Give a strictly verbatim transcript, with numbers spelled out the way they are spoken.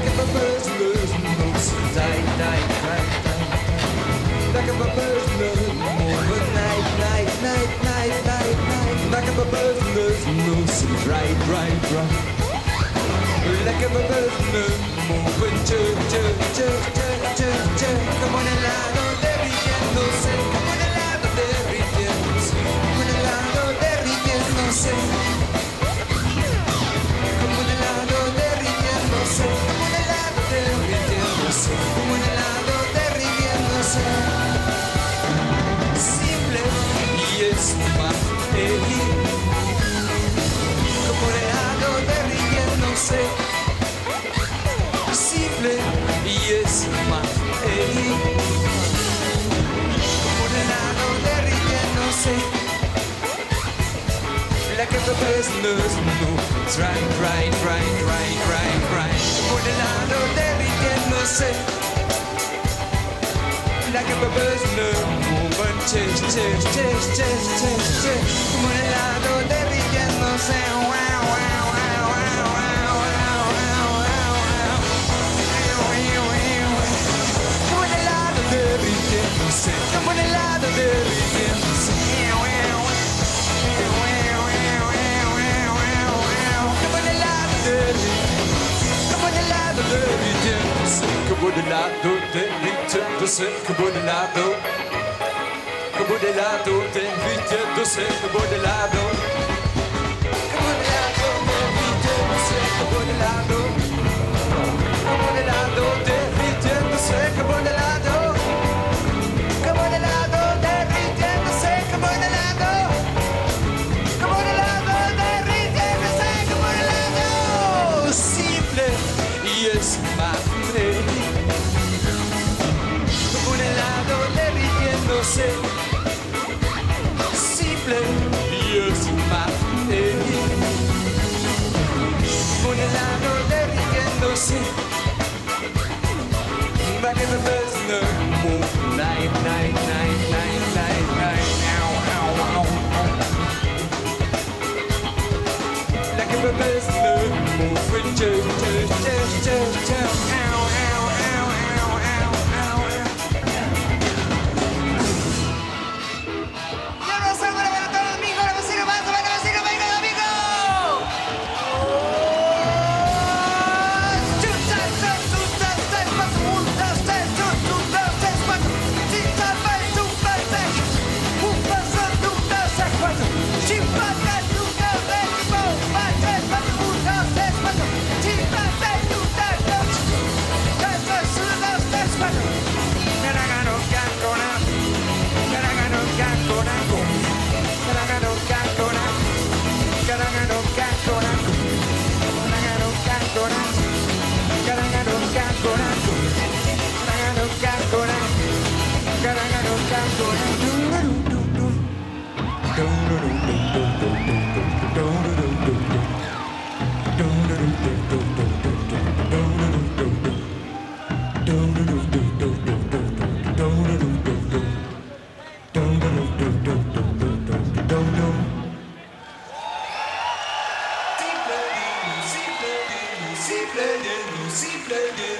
like if a person knows. Die, die, die, die. Like if a person knows. Night, night, night, night, night, night. Like if a person knows. Right, right, right. Like if a person moving, chug, chug, chug, chug, chug, chug. Como en helado derritiéndose, como en helado derritiéndose, como en helado derritiéndose, como en helado derritiéndose, como en helado derritiéndose, como en helado derritiéndose. Simple y es más feliz, como en helado derritiéndose. Simple y es más feliz, como un helado derritiéndose. Like if a person knows, moves right, right, right, right, right, right. Como un helado derritiéndose. Like if a person knows, moving, change, change, change, change, change, change. Como un helado derritiéndose. Wow, wow, wow, wow, wow, wow, wow, wow. Como un helado derritiéndose, como un helado derritiéndose, como un helado derritiéndose, como un helado derritiéndose, como un helado derritiéndose, como un helado, como un helado derritiéndose, como un helado, como un helado derritiéndose, como un helado, como un helado derritiéndose, como un helado, como un helado derritiéndose, como un helado, como un helado derritiéndose, como un helado. Simple y es más feliz, como un helado derritiéndose. Simple y es más feliz, como un helado derritiéndose. Back in the business, move, night, night, night, night, night, night, ow, ow, ow, ow. Like in the business, move, with chug, chug, chug, chug, chug, ow, ow, ow, ow, ow, ow. Yo no soy bueno para todos los amigos, la música más, la música más, la música. Simple, simple, simple,